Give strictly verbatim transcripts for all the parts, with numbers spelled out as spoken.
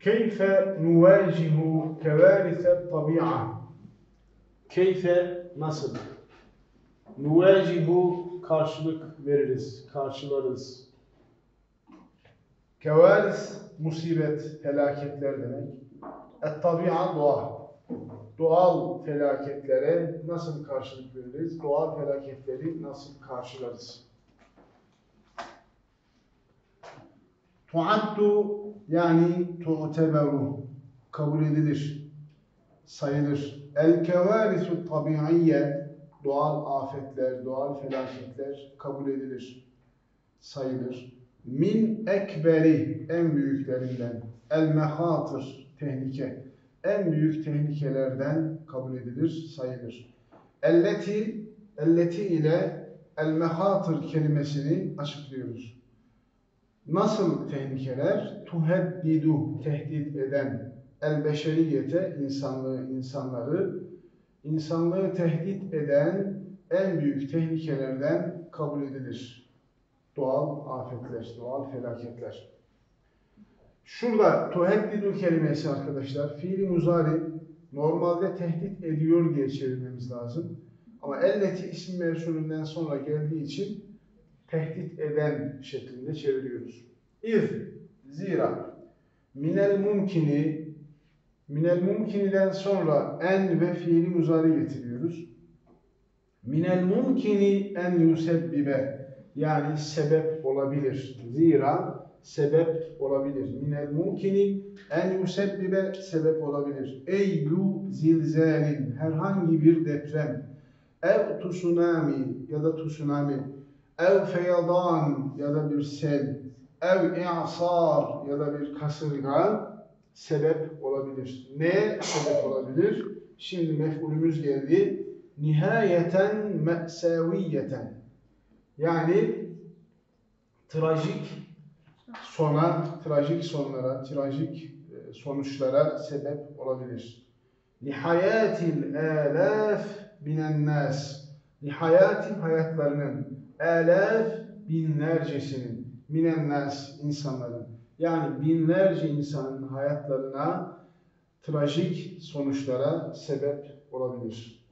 Keyfe nuvacihu kevarise tabi'a. Keyfe nasıl? Nuvacihu karşılık veririz, karşılarız. Kevaris musibet, felaketler demek. Et-tabi'a doğa. Doğal felaketlere nasıl karşılık veririz? Doğal felaketleri nasıl karşılarız? Tuaddu yani tu'teberu kabul edilir, sayılır. El-kevarisu tabi'iyye doğal afetler, doğal felaketler kabul edilir, sayılır. Min ekberi en büyüklerinden. El-mehatır tehlike. En büyük tehlikelerden kabul edilir, sayılır. Elleti, elleti ile el-mehatır kelimesini açıklıyoruz. Nasıl tehlikeler? Tuheddidu, tehdit eden, el-beşeriyete, insanlığı, insanları, insanlığı tehdit eden en büyük tehlikelerden kabul edilir. Doğal afetler, doğal felaketler. Şurada tuheddidu kelimesi arkadaşlar, fiili muzari normalde tehdit ediyor diye çevirmemiz lazım. Ama elleti isim mevsulünden sonra geldiği için tehdit eden şeklinde çeviriyoruz. İz, zira, minel mumkini, minel mumkiniden sonra en ve fiili muzari getiriyoruz. Minel mumkini en yusebbibe, yani sebep olabilir. Zira sebep olabilir. Minel mumkini en yusebbibe sebep olabilir. Eyyu zilzalin, herhangi bir deprem. Ev tsunami ya da tsunami. Ev feyadan ya da bir sel. Ev i'sar ya da bir kasırga sebep olabilir. Neye sebep olabilir? Şimdi mef'ulümüz geldi. Nihayeten me'seviyeten. Yani trajik sona, trajik sonlara, trajik sonuçlara sebep olabilir. Nihayatil alaf minen nas. Nihayatil hayatlarının, alaf binlercesinin, minen nas insanların. Yani binlerce insanın hayatlarına trajik sonuçlara sebep olabilir.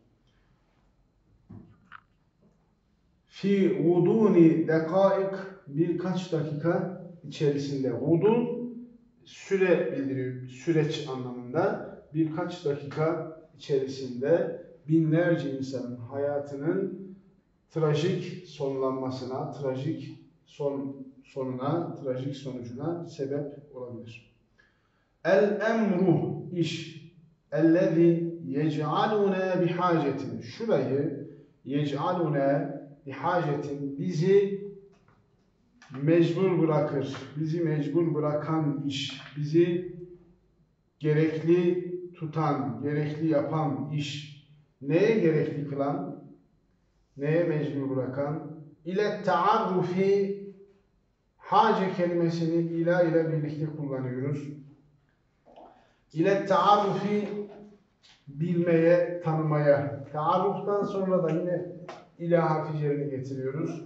Fi guduni dekaik, birkaç dakika içerisinde. Gudun süre bildiriyor, süreç anlamında. Birkaç dakika içerisinde binlerce insanın hayatının trajik sonlanmasına, trajik son sonuna, trajik sonucuna sebep olabilir. El-emru iş, ellezî yec'aluna bihacetin. Şurayı yec'aluna bihacetin, bizi mecbur bırakır, bizi mecbur bırakan iş, bizi gerekli tutan, gerekli yapan iş. Neye gerekli kılan? Neye mecbur bırakan? İle taarrufi, hace kelimesini ila ile birlikte kullanıyoruz. İle taarrufi, bilmeye, tanımaya. Taarruftan sonra da yine ila harfi cerini getiriyoruz.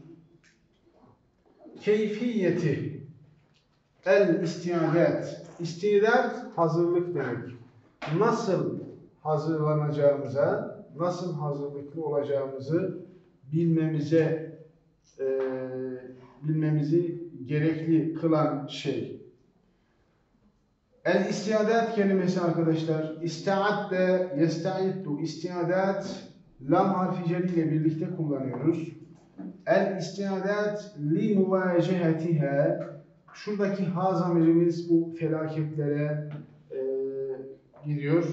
Keyfiyeti, el istiadet. İstiadet hazırlık demek. Nasıl hazırlanacağımıza, nasıl hazırlıklı olacağımızı bilmemize, e, bilmemizi gerekli kılan şey. El istiadet kelimesi arkadaşlar, istiadde, yestaiddu, istiadet lam harfi ceri ile birlikte kullanıyoruz. El istiadet li muvacehetiha, şuradaki ha zamirimiz bu felaketlere e, gidiyor.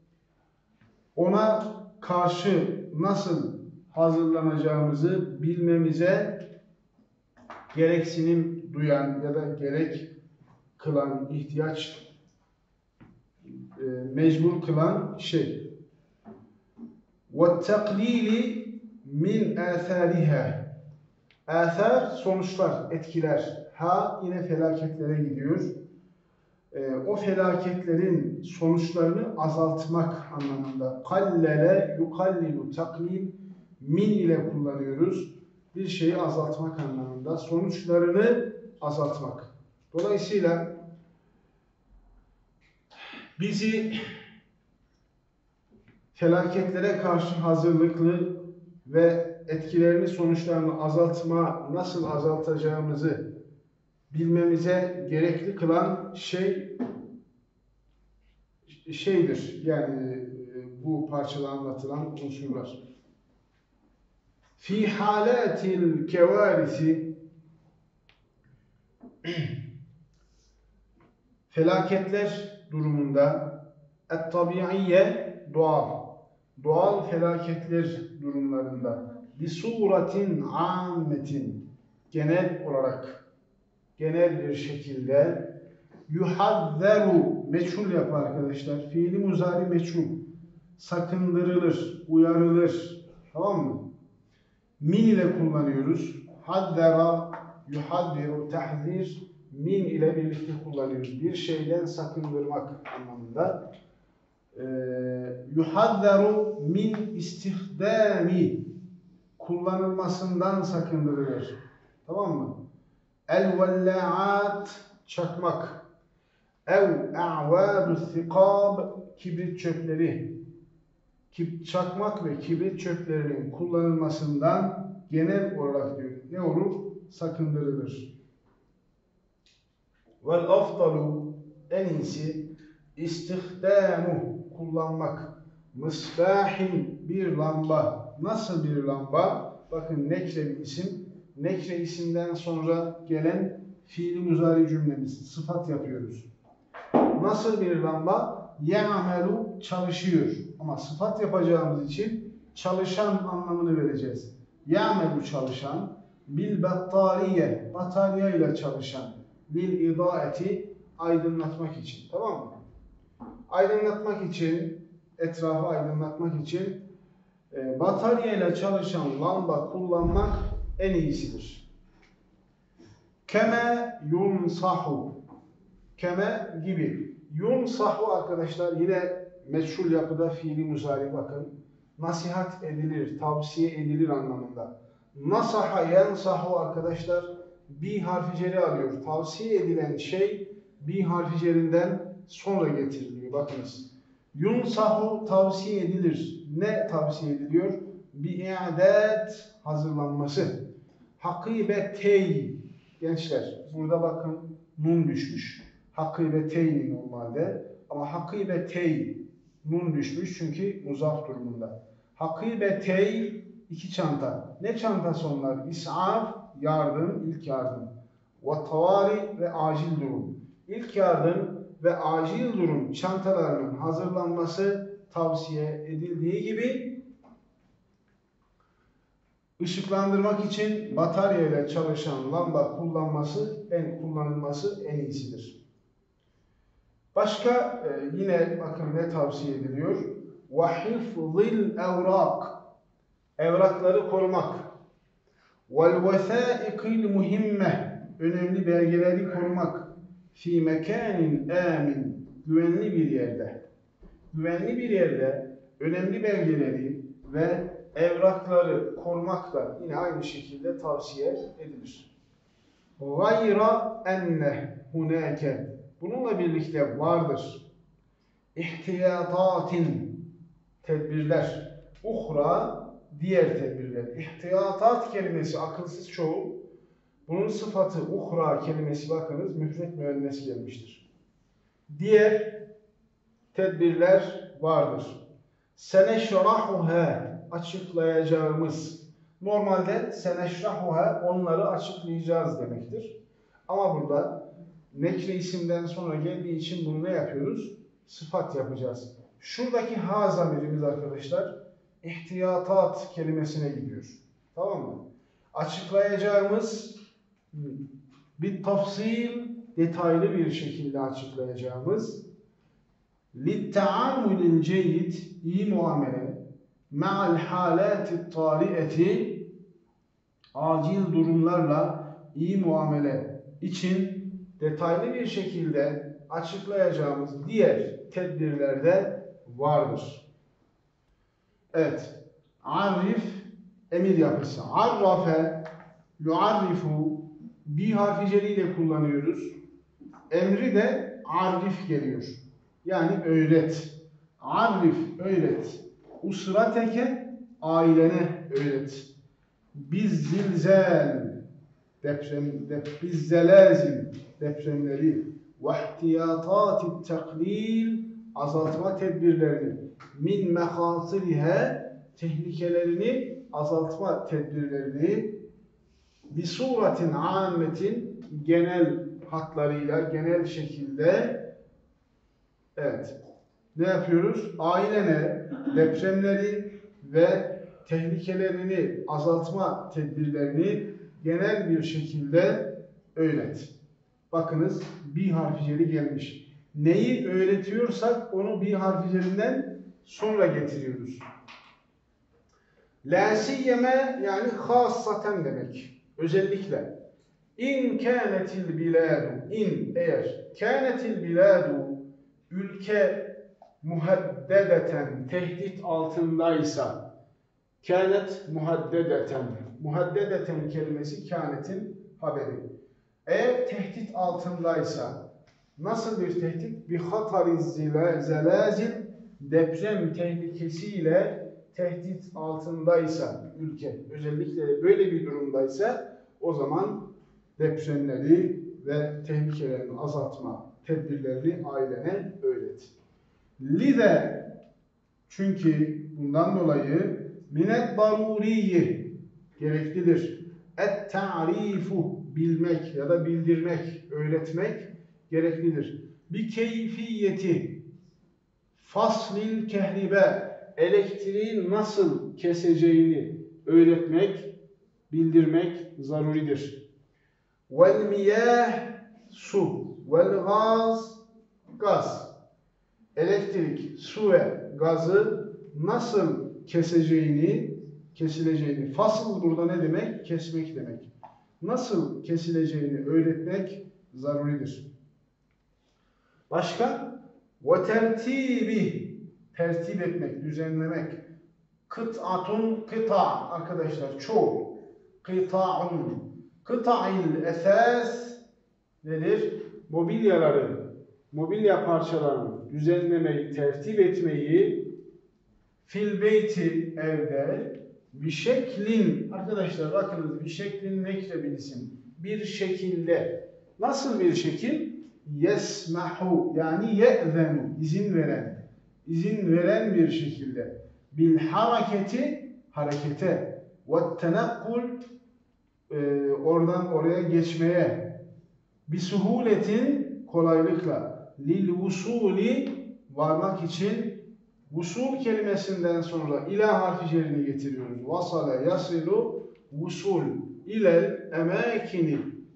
Ona karşı nasıl hazırlanacağımızı bilmemize gereksinim duyan ya da gerek kılan, ihtiyaç e, mecbur kılan şey. وَالتَّقْلِيلِ min âthâriha. Âthâr sonuçlar, etkiler. Ha yine felaketlere gidiyor. E, o felaketlerin sonuçlarını azaltmak anlamında. Kallele yukallilu taklil, min ile kullanıyoruz. Bir şeyi azaltmak anlamında. Sonuçlarını azaltmak. Dolayısıyla bizi felaketlere karşı hazırlıklı ve etkilerini, sonuçlarını azaltma, nasıl azaltacağımızı bilmemize gerekli kılan şey şeydir. Yani bu parçada anlatılan unsurlar. Fi halatil kevarisi, felaketler durumunda, et-tabiiyye, doğal, doğal felaketler durumlarında, bi suratin ammetin, genel olarak, genel bir şekilde, yuhazzaru, meçhul yapar arkadaşlar, fiili muzari meçhul, sakındırılır, uyarılır, tamam mı? Min ile kullanıyoruz. Hazzara, yuhazziru, tahzir, min ile birlikte kullanıyoruz. Bir şeyden sakındırmak anlamında. Ee, yuhazzaru min istihdami, kullanılmasından sakındırılır. Tamam mı? El-vella'at, çakmak. Ev a'vadu thikab, kibrit çöpleri. Çakmak ve kibrit çöplerinin kullanılmasından genel olarak diyor, ne olur? Sakındırılır. Vel afdalu, en iyisi, istihdamu, kullanmak. Misbahin, bir lamba. Nasıl bir lamba? Bakın nekre bir isim. Nekre isimden sonra gelen fiili muzari cümlemiz. Sıfat yapıyoruz. Nasıl bir lamba? Ye'amelu, çalışıyor. Ama sıfat yapacağımız için çalışan anlamını vereceğiz. Ye'amelu, çalışan. Bil battariye, batarya ile çalışan. Bil idaeti, aydınlatmak için. Tamam mı? Aydınlatmak için, etrafı aydınlatmak için e, batarya ile çalışan lamba kullanmak en iyisidir. Keme yunsahu, keme gibi. Yunsahu arkadaşlar yine meçhul yapıda fiili muzari, bakın. Nasihat edilir, tavsiye edilir anlamında. Nasaha yensahu arkadaşlar bi harfi ceri alıyor. Tavsiye edilen şey bi harfi cerinden sonra getiriliyor. Bakınız. Yunsahu, tavsiye edilir. Ne tavsiye ediliyor? Bi'adet, hazırlanması. Hakibetey, gençler burada bakın nun düşmüş. Hakibeteyni normalde ama hakibetey nun düşmüş çünkü muzaf durumunda. Hakibetey, iki çanta. Ne çantası onlar? İs'af, yardım, ilk yardım. Ve tavari, ve acil durum. İlk yardım ve acil durum çantalarının hazırlanması tavsiye edildiği gibi ışıklandırmak için batarya ile çalışan lamba kullanması, en kullanılması en iyisidir. Başka e, yine bakın ne tavsiye ediliyor? وَحِفْظِ الْاَوْرَاقِ, evrakları korumak. وَالْوَثَائِقِ الْمُهِمَّةِ, önemli belgeleri korumak. Fi mekanin amin, güvenli bir yerde. Güvenli bir yerde önemli belgeleri ve evrakları korumak da yine aynı şekilde tavsiye edilir. Gayra enne hunake, bununla birlikte vardır. İhtiyatatin, tedbirler. Uhra, diğer tedbirler. İhtiyatat kelimesi akılsız çoğul. Bunun sıfatı uhra kelimesi bakınız müfret müennes gelmiştir. Diğer tedbirler vardır. Seneşrahuha, açıklayacağımız. Normalde seneşrahuha, onları açıklayacağız demektir. Ama burada nekre isimden sonra geldiği için bunu ne yapıyoruz? Sıfat yapacağız. Şuradaki ha zamirimiz arkadaşlar ihtiyatat kelimesine gidiyor. Tamam mı? Açıklayacağımız bir tafsil, detaylı bir şekilde açıklayacağımız لِلْتَعَامُلِ الْجَيِّدِ, iyi muamele, مَعَ الْحَالَاتِ الطَّارِئَةِ, acil durumlarla iyi muamele için detaylı bir şekilde açıklayacağımız diğer tedbirlerde vardır. Evet. Arif, emir yapısı. Arrafe, yuarrifu, bi harfi celiyle kullanıyoruz. Emri de arif geliyor. Yani öğret. Arif, öğret. Usrateke, ailene öğret. Biz zilzel, deprem, dep, biz zelazil, depremleri ve ihtiyatati taklil, azaltma tedbirlerini, min mehasilihe, tehlikelerini azaltma tedbirlerini, bir suratin ammetin, genel hatlarıyla, genel şekilde, evet, ne yapıyoruz? Ailene depremleri ve tehlikelerini azaltma tedbirlerini genel bir şekilde öğret. Bakınız, bir harfi celi gelmiş. Neyi öğretiyorsak onu bir harfi celinden sonra getiriyoruz. La siyeme yani hassaten demek. Özellikle. İn kânetil bilâdu. İn eğer. Kânetil bilâdu. Ülke muhaddedeten, tehdit altındaysa. Kânet muhaddedeten. Muhaddedeten kelimesi kânetin haberi. Eğer tehdit altındaysa, nasıl bir tehdit? Bir hatariz zelazil, deprem tehlikesiyle tehdit altındaysa ülke, özellikle böyle bir durumdaysa, o zaman depremleri ve tehlikelerini azaltma tedbirlerini ailene öğret. Lide, çünkü bundan dolayı minet daruriyi gereklidir. Et ta'rifu, bilmek ya da bildirmek, öğretmek gereklidir. Bir keyfiyeti faslil kehribe, elektriği nasıl keseceğini öğretmek, bildirmek zaruridir. Vel miyah, su, vel gaz, gaz. Elektrik, su ve gazı nasıl keseceğini, kesileceğini. Fasıl burada ne demek? Kesmek demek. Nasıl kesileceğini öğretmek zaruridir. Başka? Ve tertibi, tertip etmek, düzenlemek. Kıt'atun, kıta arkadaşlar çoğu. Kıta'un, kıta'il esas nedir? Mobilyaları, mobilya parçalarını düzenlemeyi, tertip etmeyi, fil beyti evde, bir şeklin, arkadaşlar bakınız, bir şeklin nekre bir isim, bir şekilde, nasıl bir şekil? Yesmahu yani ye'zenu, izin veren, izin veren bir şekilde, bil hareketi, harekete, ve tenakkul, oradan oraya geçmeye, bir suhuletin, kolaylıkla, lil vusuli, varmak için, vusul kelimesinden sonra ila harfi cerini getiriyoruz. Vasale yasilu vusul ilel emakini,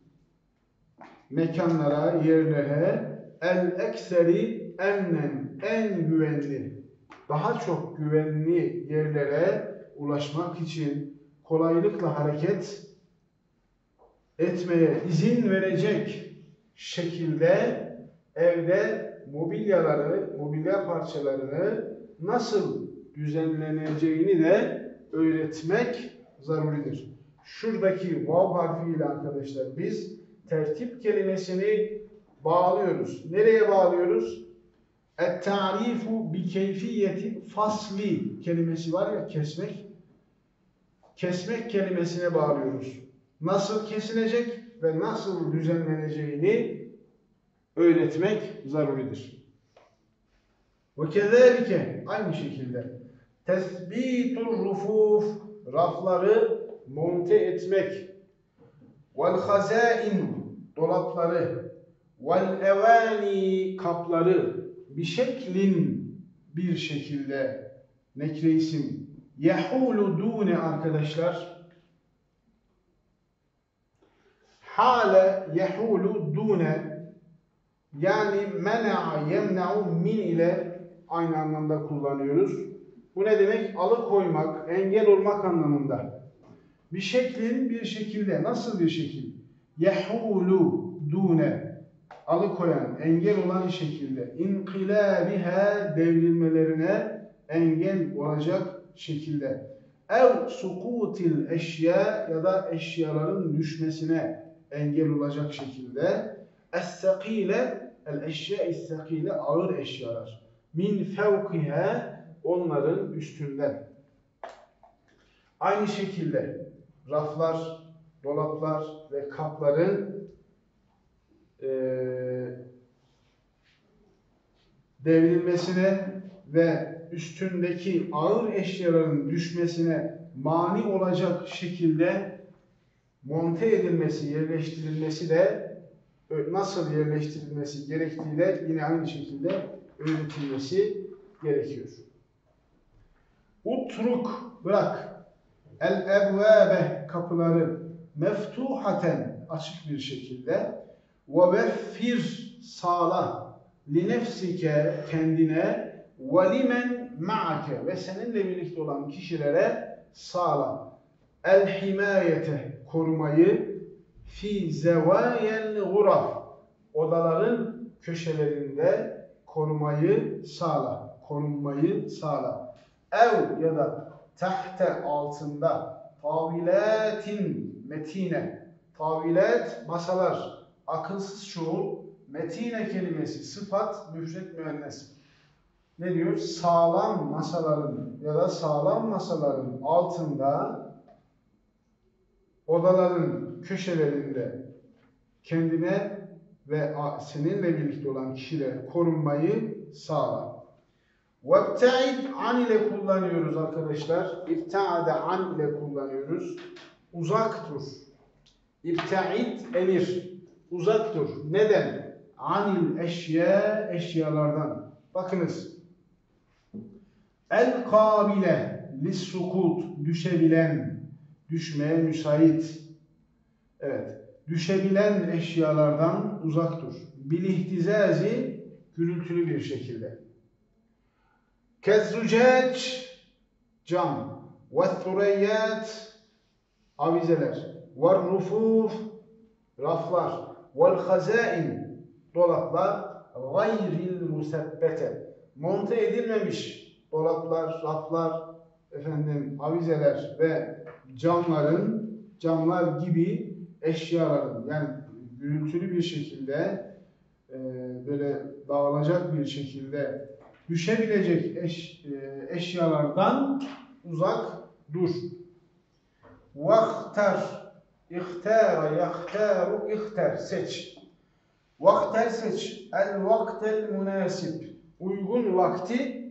mekanlara, yerlere, el ekseri ennen, en güvenli, daha çok güvenli yerlere ulaşmak için kolaylıkla hareket etmeye izin verecek şekilde evde mobilyaları, mobilya parçalarını nasıl düzenleneceğini de öğretmek zaruridir. Şuradaki vav harfiyle arkadaşlar biz tertip kelimesini bağlıyoruz. Nereye bağlıyoruz? Et-ta'rifu bi keyfiyeti fasli kelimesi var ya, kesmek. Kesmek kelimesine bağlıyoruz. Nasıl kesilecek ve nasıl düzenleneceğini öğretmek zaruridir. Ve kezalike, aynı şekilde tesbitur rufuf, rafları monte etmek, vel hazain, dolapları, vel evani, kapları, bir şeklin, bir şekilde, nekre isim, yehulu dune arkadaşlar, hale yehulu dune, yani mena'a yemna'u min ile aynı anlamda kullanıyoruz. Bu ne demek? Alıkoymak, engel olmak anlamında. Bir şeklin bir şekilde, nasıl bir şekil? Yehulu dune, alıkoyan, engel olan şekilde. İnkılâbiha, devrilmelerine engel olacak şekilde. Ev sukutil eşya, ya da eşyaların düşmesine engel olacak şekilde. Es-sakile, el eşya-i sekile ağır eşyalar. Min fevkihe onların üstünden. Aynı şekilde raflar, dolaplar ve kapların e, devrilmesine ve üstündeki ağır eşyaların düşmesine mani olacak şekilde monte edilmesi, yerleştirilmesi de nasıl yerleştirilmesi gerektiği de yine aynı şekilde öğretilmesi gerekiyor. Utruk, bırak. El ebvâbe, kapıları meftuhaten, açık bir şekilde ve veffir, sağla li nefsike, kendine ve limen ma'ake, ve seninle birlikte olan kişilere sağla. El himayete, korumayı fi zevâyel guraf, odaların köşelerinde korumayı sağla, korunmayı sağla. Ev ya da tahte, altında, tavilatin metine, tavilat masalar, akılsız çoğul, metine kelimesi sıfat, müfret müennes. Ne diyor? Sağlam masaların ya da sağlam masaların altında, odaların köşelerinde kendine ve seninle birlikte olan kişilere korunmayı sağla. وَابْتَعِدْ an ile kullanıyoruz arkadaşlar. İbta'ade an ile kullanıyoruz. Uzak dur. İbta'id emir. Uzak dur. Neden? Anil eşya, eşyalardan. Bakınız. El-kabile lissukut, düşebilen, düşmeye müsait. Evet. Düşebilen eşyalardan uzak dur. Bilihtizazi, gürültülü bir şekilde. Kezzucac, cam. Ve'th-thureyyat, avizeler. Ve'r-rufuf, raflar. Ve'l-hazain, dolaplar. Gayril musebbete, monte edilmemiş dolaplar, raflar, efendim avizeler ve camların, camlar gibi eşyaların, yani gürültülü bir şekilde e, böyle dağılacak bir şekilde düşebilecek eş, e, eşyalardan uzak dur. Vaktar, ihtara, yahtaru, ihtar, seç. Vakter seç. El vaktel münasip, uygun vakti.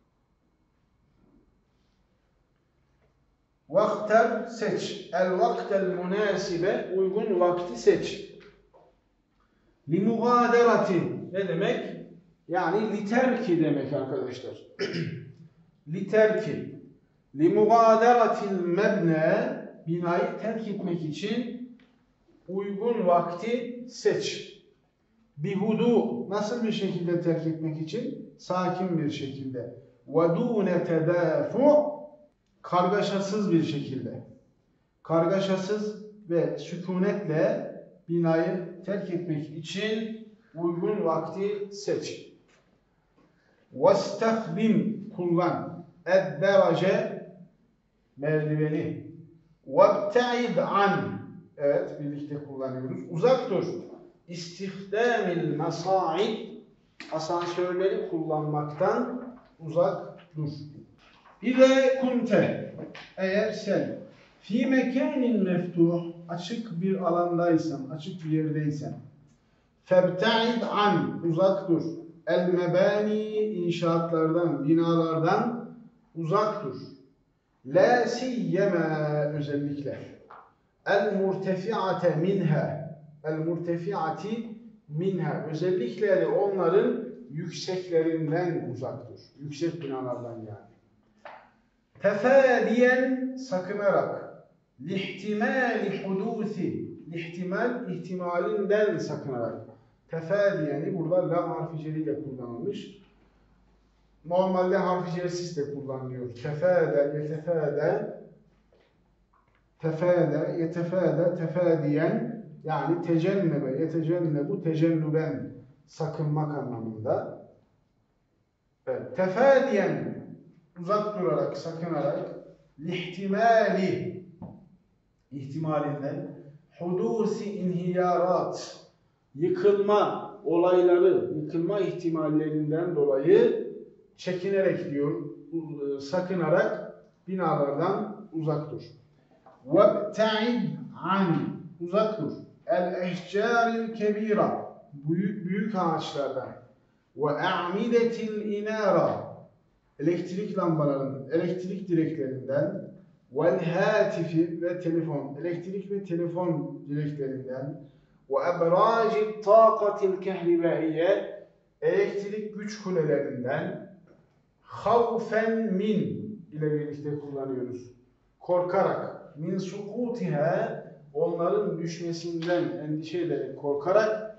Vakter seç. El vaktel münasibe, uygun vakti seç. Limugaderati ne demek? Yani literki demek arkadaşlar. Literki. Limugaderatil mebne, binayı terk etmek için uygun vakti seç. Bihudu, nasıl bir şekilde terk etmek için? Sakin bir şekilde. Vedûne tedâfu, kargaşasız bir şekilde. Kargaşasız ve sükunetle binayı terk etmek için uygun vakti seç. Vestahbim, kullan. Edderace, merdiveni. Vebta'id an, evet birlikte kullanıyoruz. Uzak dur. İstihdamil masa'id, asansörleri kullanmaktan uzak dur. İze kunte, eğer sen fi mekanin meftuh, açık bir alandaysan, açık bir yerdeysen, febta'id an, uzak dur. El mebani, inşaatlardan, binalardan uzak dur. La siyyema, özellikle. El murtefi'ate minha, el murtefi'ati minha, özellikle de onların yükseklerinden uzak dur. Yüksek binalardan yani. Tefadiyen, sakınarak. Lihtimali hudusi, lihtimal, ihtimalinden sakınarak. Tefadiyeni burada lam harfi celiyle kullanılmış. Normalde harfi celsiz de kullanılıyor. Tefade, yetefade, tefade, yetefade, tefadiyen, yani tecennebe, yetecennebu, tecennüben, sakınmak anlamında. Evet, tefadiyen, uzak durarak, sakınarak, lihtimali, ihtimalinden, hudusi inhiyarat, yıkılma, olayları, yıkılma ihtimallerinden dolayı çekinerek diyor, sakınarak binalardan uzak dur. وَابْتَعِدْ عَنْ Uzak dur. El-ehcâril kebîra Büyük, büyük ağaçlardan. وَاَعْمِدَةِ الْاِنَارَ Elektrik lambalarının, elektrik direklerinden. وَالْهَاتِفِ Ve telefon, elektrik ve telefon direklerinden. وَاَبْرَاجِ الطَّاقَةِ الْكَهْرِبَائِيَّ Elektrik güç kulelerinden. خَوْفًا min ile birlikte kullanıyoruz. Korkarak. Min sukutiha onların düşmesinden endişe ederek, korkarak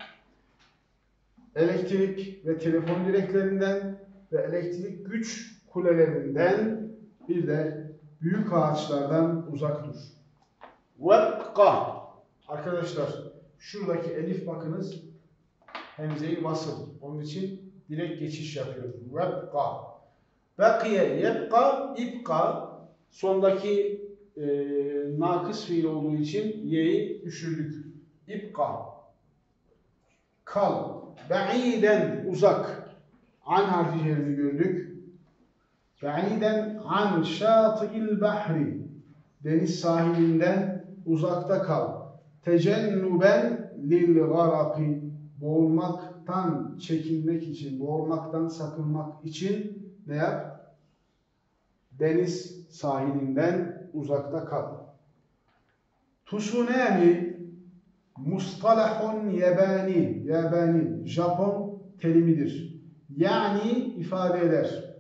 elektrik ve telefon direklerinden ve elektrik güç kulelerinden bir de büyük ağaçlardan uzak dur. Vekka Arkadaşlar şuradaki elif bakınız hemze-i vasıl. Onun için direkt geçiş yapıyoruz. Vekka Bekiye yebka ibka sondaki e, nakıs fiil olduğu için y'yi düşürdük. İbka kal. Be'iden uzak. An harfi yerini gördük. Be'iden an şâtı'il bahri deniz sahilinden uzakta kal. Tecennuben lil garaki boğulmaktan çekinmek için, boğulmaktan sakınmak için ne yap? Deniz sahilinden uzakta kal. Tsunami mustalahun yabani, yabani, Japon terimidir. Yani ifade eder.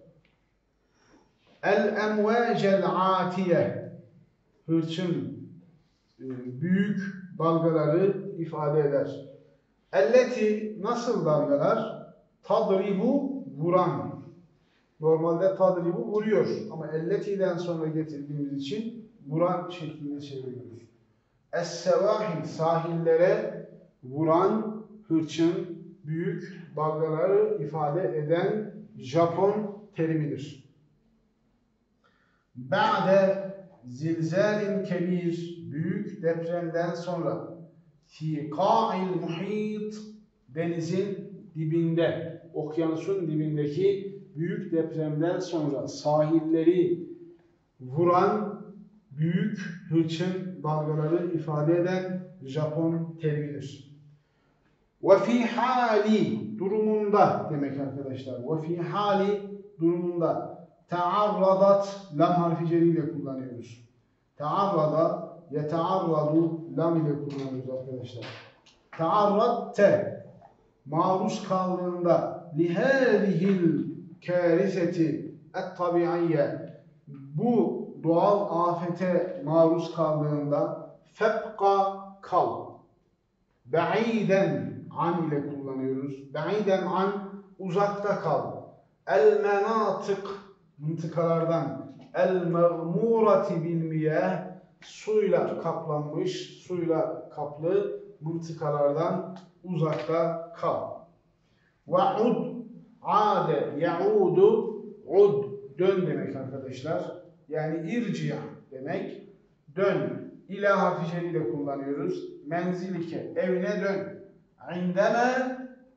El emvacel atiye, hırçın, büyük dalgaları ifade eder. Elleti nasıl dalgalar? Tadribu vuran. Normalde tadribu vuruyor ama elleti'den sonra getirdiğimiz için vuran şeklinde çeviriyoruz. Es-sevahil sahillere vuran, hırçın, büyük dalgaları ifade eden Japon terimidir. Ba'de zilzalin kebir büyük depremden sonra fi qa'il muhit denizin dibinde, okyanusun dibindeki büyük depremden sonra sahilleri vuran büyük hırçın dalgaları ifade eden Japon terimidir. Ve fi hali durumunda demek arkadaşlar. Ve fi hali durumunda taarradat lam harfi ceriyle kullanıyoruz. Taarrada yetearradu lam ile kullanıyoruz arkadaşlar. Taarradte maruz kaldığında lihâzihil kâriseti et-tabi'iyye bu doğal afete maruz kaldığında febka kal. Be'iden an ile kullanıyoruz. Be'iden an uzakta kal. El-menatık mıntıkalardan el-mağmurati bil miyah suyla kaplanmış, suyla kaplı mıntıkalardan uzakta kal. Ve'ud ade ya'udu ud dön demek arkadaşlar. Yani irci'a demek. Dön. İla harfi ceriyle kullanıyoruz. Menzilike evine dön. İndeme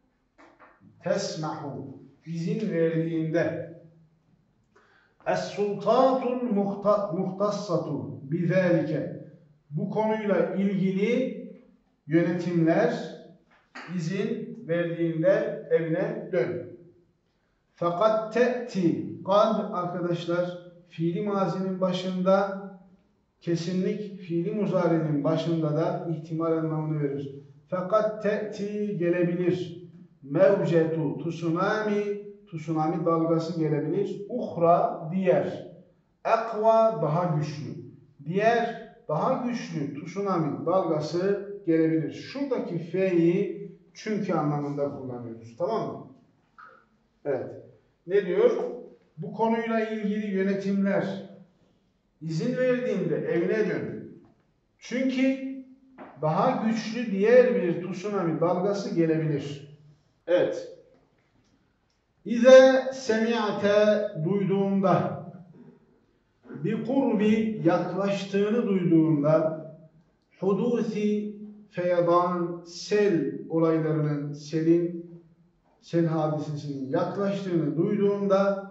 tesmahu izin verdiğinde. Es-sultatul muhtassatu bizalike bu konuyla ilgili yönetimler izin verdiğinde evine dön. Fakat te'ti kad arkadaşlar fiili mazinin başında kesinlik fiili muzari'nin başında da ihtimal anlamını verir. Fakat te'ti gelebilir. Mevcetu tsunami tsunami dalgası gelebilir. Uhra diğer. Ekva daha güçlü. Diğer daha güçlü tsunami dalgası gelebilir. Şuradaki fe'yi çünkü anlamında kullanıyoruz. Tamam mı? Evet. Ne diyor? Bu konuyla ilgili yönetimler izin verdiğinde evine dön. Çünkü daha güçlü diğer bir tsunami dalgası gelebilir. Evet. İze semi'te duyduğunda bir kurbi yaklaştığını duyduğunda hudusi feyadan sel olaylarının selin sel hadisesinin yaklaştığını duyduğunda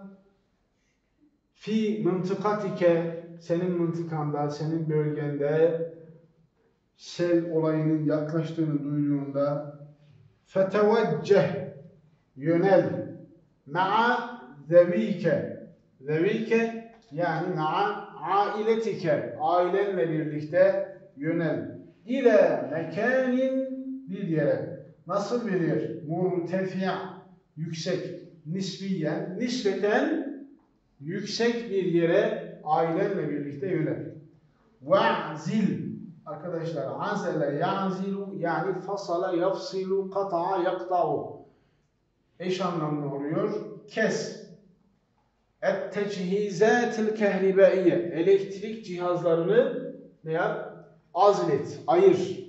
fi mıntıkatike, senin mıntıkanda, senin bölgende sel olayının yaklaştığını duyduğunda fetevecceh, yönel, ma'a zevike, zevike yani ma'a ailetike, ailenle birlikte yönel ile mekanin, bir yere. Nasıl bir yer? Murtefi'a, yüksek, nisbiyen, nispeten yüksek bir yere ailenle birlikte yönel. Ve'zil, arkadaşlar, azele ya'zilu yani fasala yafsilu kata'a yakta'u, eş anlamlı oluyor. Kes. Et-teçhizatil kehribaiye, elektrik cihazlarını ne yap? Azlet, ayır.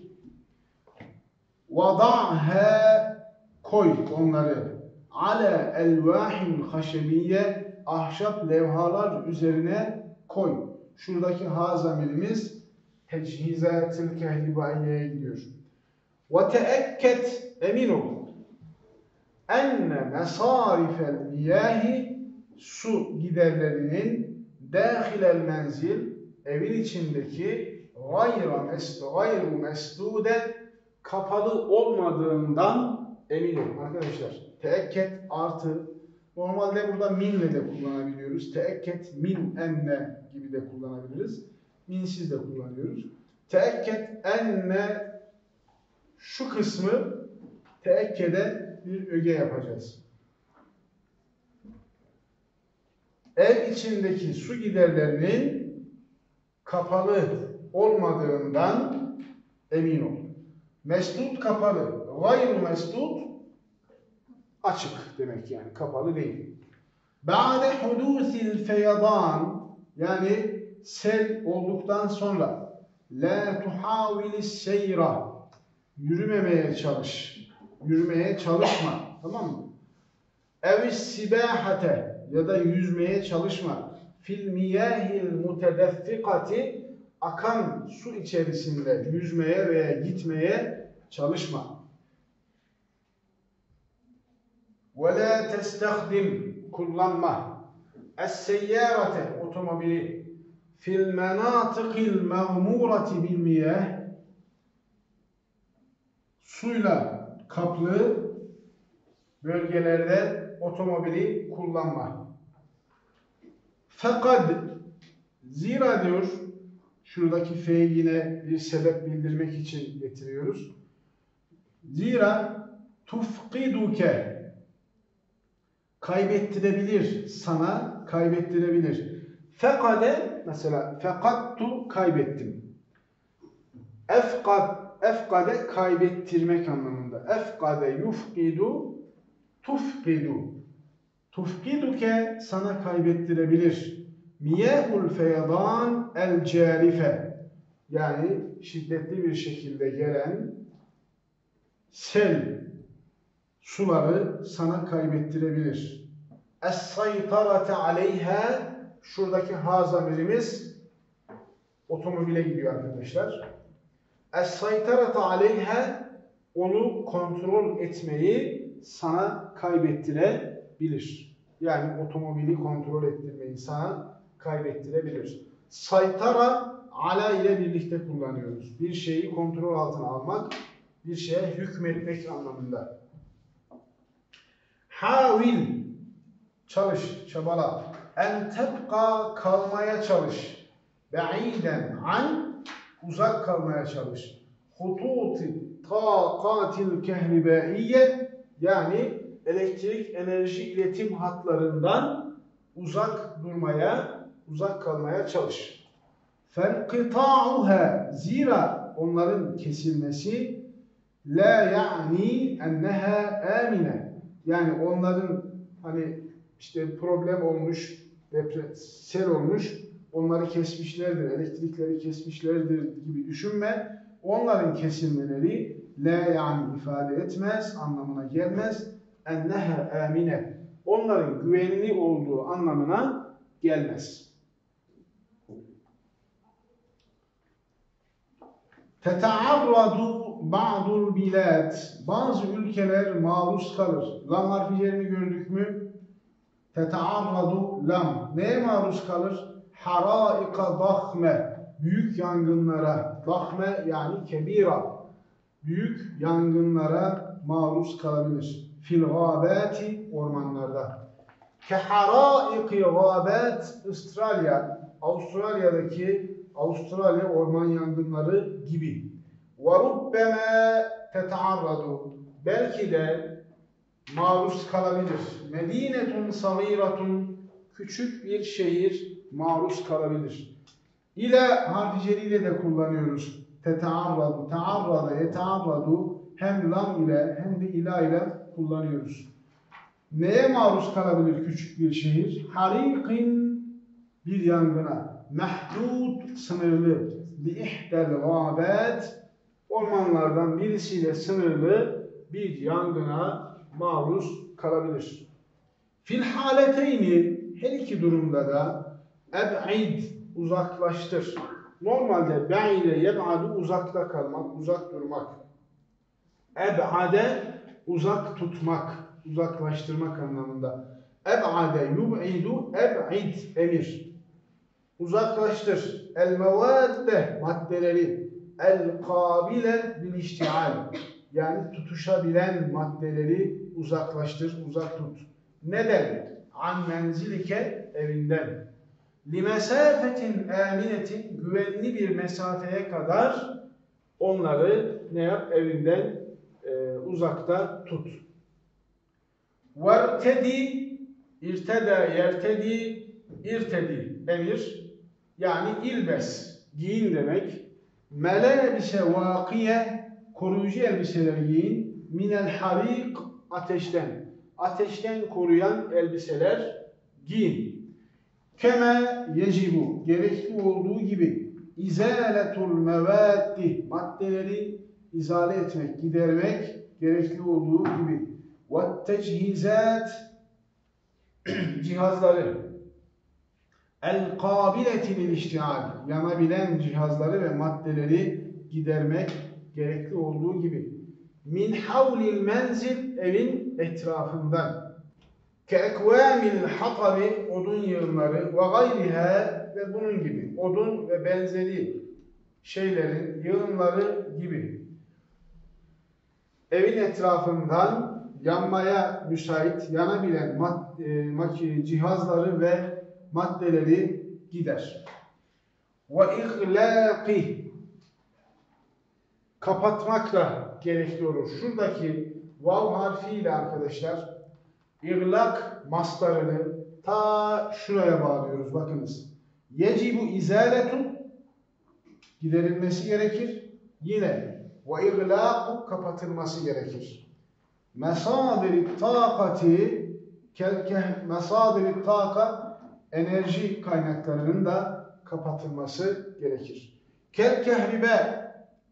Vada'ha, koy onları. Ale elvahin haşebiyye, ahşap levhalar üzerine koy. Şuradaki ha zamirimiz teçhizatil kehribaiye'ye gidiyor. Ve teekket, emin ol. Enne mesarifel miyahi, su giderlerinin dâhilel menzil, evin içindeki gayra mesdu, gayru mesdude, kapalı olmadığından emin ol. Arkadaşlar, teekket artı, normalde burada minle de kullanabiliyoruz. Teekket, min, enne gibi de kullanabiliriz. Minsiz de kullanıyoruz. Teekket, enne, şu kısmı teekkede bir öge yapacağız. Ev içindeki su giderlerinin kapalı olmadığından emin ol. Mesdud kapalı, gayru mesdud açık demek, yani kapalı değil. Ba'de hudusil feyadan, yani sel olduktan sonra la tuhavilis seyra, yürümemeye çalış. Yürümeye çalışma. Tamam mı? Evis sibahate, ya da yüzmeye çalışma. Fil miyahil mutedeffikati, akan su içerisinde yüzmeye veya gitmeye çalışma. Ve la testahdim, kullanma. Es-seyyarate, otomobili. Fil menatıkil mağmurati bil miyah, suyla kaplı bölgelerde otomobili kullanma. Fakat zira diyor, şuradaki fe'yi yine bir sebep bildirmek için getiriyoruz. Zira tufkiduke, kaybettirebilir, sana kaybettirebilir. Fekade, mesela fekattu, kaybettim. Efkad, efkade kaybettirmek anlamında. Efkade yufkidu, tufkidu. Tufkiduke, sana kaybettirebilir. Miyahul feyadan el carife, yani şiddetli bir şekilde gelen sel suları sana kaybettirebilir. Es-saytarate aleyha, şuradaki ha zamirimiz otomobile gidiyor arkadaşlar. Es-saytarate aleyha, onu kontrol etmeyi sana kaybettirebilir. Yani otomobili kontrol ettirmeyi sana kaybettirebilir. Saytara, ala ile birlikte kullanıyoruz. Bir şeyi kontrol altına almak, bir şeye hükmetmek anlamında. Havil, çalış, çabala. En tebqa, kalmaya çalış. Be'iden an, uzak kalmaya çalış. Hututi taqatil kehribaiye, yani elektrik enerji iletim hatlarından uzak durmaya, uzak kalmaya çalış. Fenqita'uha, zira onların kesilmesi la ya'ni enneha amine, yani onların hani işte problem olmuş, sel olmuş, onları kesmişlerdir, elektrikleri kesmişlerdir gibi düşünme. Onların kesilmeleri la yani ifade etmez, anlamına gelmez. Enneha amine, onların güvenli olduğu anlamına gelmez. Tetearradu ba'dul bilad. Bazı ülkeler maruz kalır. Lam harfi yerini gördük mü? Tetearradu lam. Neye maruz kalır? Haraika dahme. Büyük yangınlara. Dahme yani kebira. Büyük yangınlara maruz kalabilir. Fil gâbâti ormanlarda. Keharaiki gâbât Avustralya. Avustralya'daki Avustralya orman yangınları gibi. وَرُبَّمَا تَتَعَرَّضُ Belki de maruz kalabilir. Medinetun sagiratun Küçük bir şehir maruz kalabilir. İle harfi celiyle de kullanıyoruz. Tetearradu, tearrada, yetearradu hem lam ile hem de ila ile kullanıyoruz. Neye maruz kalabilir küçük bir şehir? Harikin bir yangına. Mehdud sınırlı. Bi ihdel gâbât ormanlardan birisiyle sınırlı bir yangına maruz kalabilir. Fil haleteyni her iki durumda da eb'id uzaklaştır. Normalde be'ile yeb'adu uzakta kalmak, uzak durmak. Eb'ade uzak tutmak, uzaklaştırmak anlamında. Eb'ade yub'idu eb'id emir. Uzaklaştır. El mevadde maddeleri. El kabile bil iştial. Yani tutuşabilen maddeleri uzaklaştır, uzak tut. Neden? An menzilike evinden. Limesafetin aminetin güvenli bir mesafeye kadar onları ne yap? Evinden e, uzakta tut. Vertedi irteda yertedi irtedi emir yani ilbes giyin demek. Melebise vakiye koruyucu elbiseleri giyin. Minel harik ateşten. Ateşten koruyan elbiseler giyin. Keme yecibu gerekli olduğu gibi izaletul mevaddi maddeleri izale etmek, gidermek gerekli olduğu gibi ve tecihizat cihazları el kabileti lil iştial yanabilen cihazları ve maddeleri gidermek gerekli olduğu gibi min havlil menzil evin etrafından ke ekvamil hatabi odun yığınları ve gayriha ve bunun gibi odun ve benzeri şeylerin yığınları gibi evin etrafından yanmaya müsait yanabilen mad, e, cihazları ve maddeleri gider. Ve ihlaqi kapatmak da gerekli olur. Şuradaki vav harfiyle arkadaşlar ihlak mastarını ta şuraya bağlıyoruz. Bakınız. Yecibu izaletun giderilmesi gerekir. Yine ve ihlaqu kapatılması gerekir. Mesadiri taqati mesadiri taqa enerji kaynaklarının da kapatılması gerekir. Kel kehribe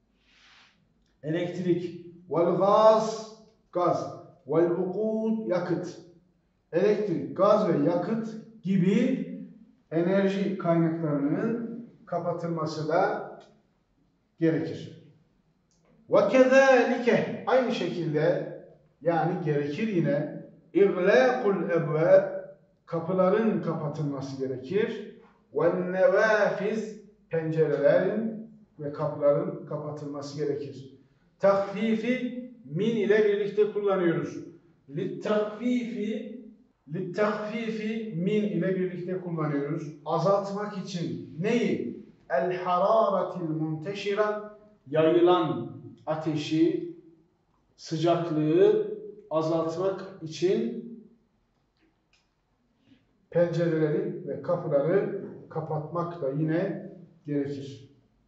elektrik vel gaz gaz vel vukud yakıt elektrik, gaz ve yakıt gibi enerji kaynaklarının kapatılması da gerekir. Ve kezalike aynı şekilde yani gerekir yine iglaqul ebvab kapıların kapatılması gerekir. Ve nevafiz pencerelerin ve kapıların kapatılması gerekir. Tahfifi min ile birlikte kullanıyoruz. Littahfifi littahfifi min ile birlikte kullanıyoruz. Azaltmak için neyi? El hararetil munteşira yayılan ateşi, sıcaklığı azaltmak için pencereleri ve kapıları kapatmak da yine gerekir.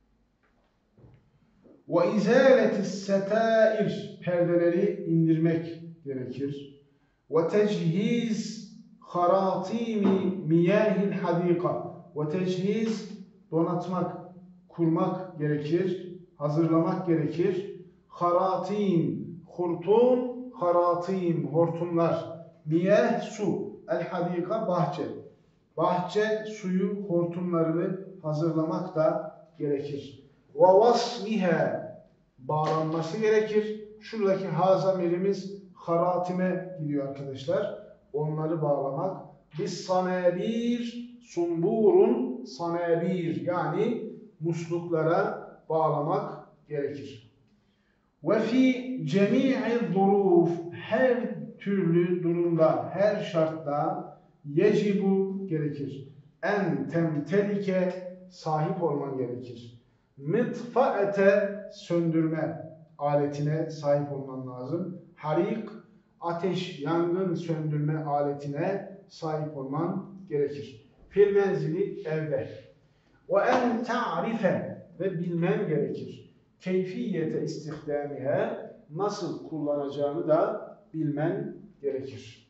Ve izaletis setair perdeleri indirmek gerekir. Ve techiz haratimi miyahil hadika ve techiz donatmak, kurmak gerekir, hazırlamak gerekir. Haratim, hurtun, haratim, hortumlar, miyah su, el hadika bahçe. Bahçe suyu, hortumlarını hazırlamak da gerekir. Ve vasliha bağlanması gerekir. Şuradaki ha zamirimiz haratime gidiyor arkadaşlar. Onları bağlamak. Biz sanabir, sumburun sanabir yani musluklara bağlamak gerekir. Ve fi cemi'i zuruf, her türlü durumda, her şartta yecibu gerekir. En temtelike sahip olman gerekir. Mitfaete söndürme aletine sahip olman lazım. Harik ateş, yangın söndürme aletine sahip olman gerekir. Fil menzili evde. Ve en ta'rife ve bilmen gerekir. Keyfiyete istihdamihe nasıl kullanacağını da bilmen gerekir.